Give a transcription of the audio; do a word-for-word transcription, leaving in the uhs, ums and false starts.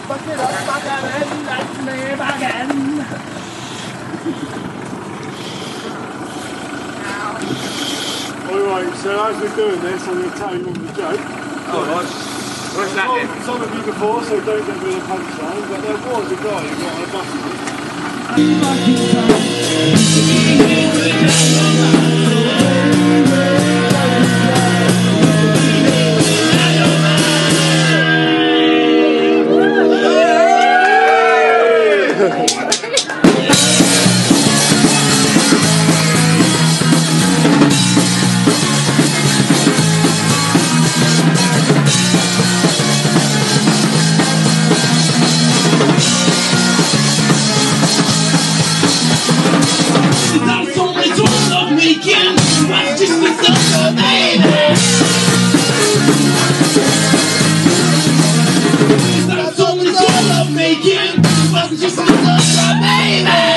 Back it up, back it in, that's me back in. Alright, so as we're doing this, I'm going to tell you all the joke. Oh, right. What's that then? Some of you before, so don't get rid of the punchline, but there was a guy who got on a bus. That's all it's all of making. It wasn't just enough, baby.